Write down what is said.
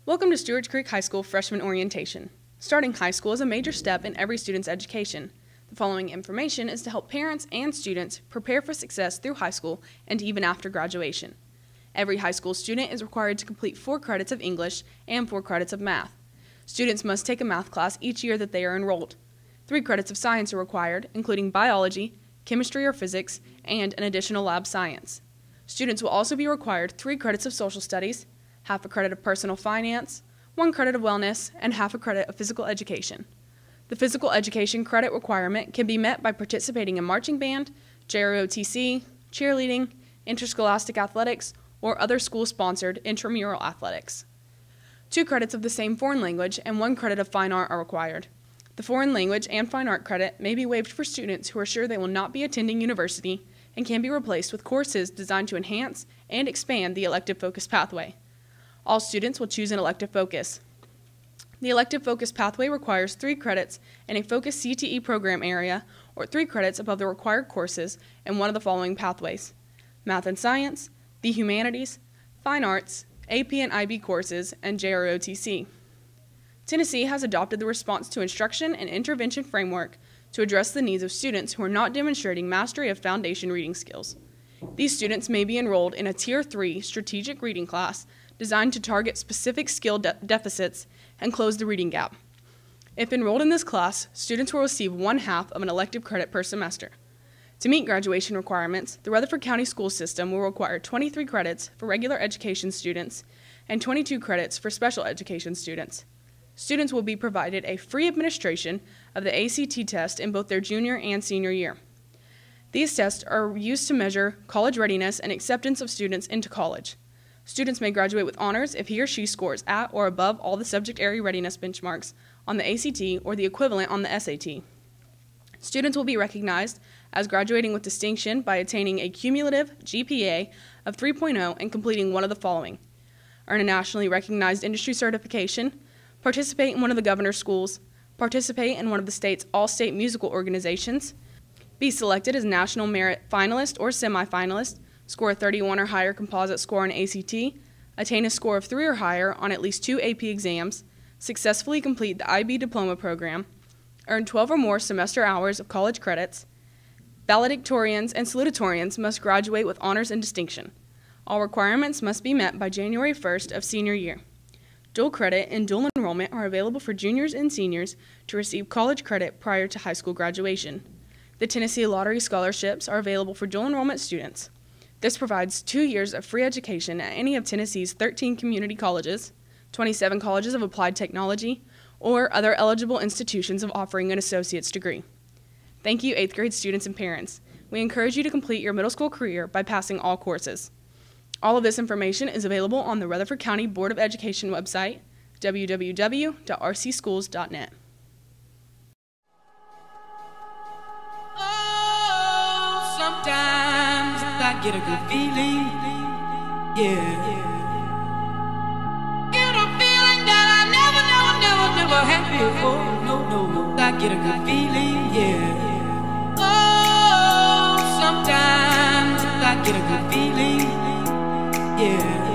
Welcome to Stewart's Creek High School Freshman Orientation. Starting high school is a major step in every student's education. The following information is to help parents and students prepare for success through high school and even after graduation. Every high school student is required to complete 4 credits of English and 4 credits of math. Students must take a math class each year that they are enrolled. 3 credits of science are required, including biology, chemistry or physics, and an additional lab science. Students will also be required 3 credits of social studies, half a credit of personal finance, 1 credit of wellness, and half a credit of physical education. The physical education credit requirement can be met by participating in marching band, JROTC, cheerleading, interscholastic athletics, or other school-sponsored intramural athletics. 2 credits of the same foreign language and 1 credit of fine art are required. The foreign language and fine art credit may be waived for students who are sure they will not be attending university and can be replaced with courses designed to enhance and expand the elective focus pathway. All students will choose an elective focus. The elective focus pathway requires 3 credits in a focused CTE program area or 3 credits above the required courses in one of the following pathways: math and science, the humanities, fine arts, AP and IB courses, and JROTC. Tennessee has adopted the response to instruction and intervention framework to address the needs of students who are not demonstrating mastery of foundation reading skills. These students may be enrolled in a Tier 3 strategic reading class designed to target specific skill deficits and close the reading gap. If enrolled in this class, students will receive 1/2 of an elective credit per semester. To meet graduation requirements, the Rutherford County School System will require 23 credits for regular education students and 22 credits for special education students. Students will be provided a free administration of the ACT test in both their junior and senior year. These tests are used to measure college readiness and acceptance of students into college. Students may graduate with honors if he or she scores at or above all the subject area readiness benchmarks on the ACT or the equivalent on the SAT. Students will be recognized as graduating with distinction by attaining a cumulative GPA of 3.0 and completing one of the following: earn a nationally recognized industry certification, participate in one of the governor's schools, participate in one of the state's all-state musical organizations, be selected as national merit finalist or semifinalist, score a 31 or higher composite score on ACT, attain a score of 3 or higher on at least 2 AP exams, successfully complete the IB diploma program, earn 12 or more semester hours of college credits. Valedictorians and salutatorians must graduate with honors and distinction. All requirements must be met by January 1st of senior year. Dual credit and dual enrollment are available for juniors and seniors to receive college credit prior to high school graduation. The Tennessee Lottery scholarships are available for dual enrollment students. This provides 2 years of free education at any of Tennessee's 13 community colleges, 27 colleges of applied technology, or other eligible institutions of offering an associate's degree. Thank you, 8th grade students and parents. We encourage you to complete your middle school career by passing all courses. All of this information is available on the Rutherford County Board of Education website, www.rcschools.net. Oh, sometimes I get a good feeling, yeah. Get a feeling that I never had before. No, I get a good feeling, yeah. Oh, sometimes I get a good feeling, yeah.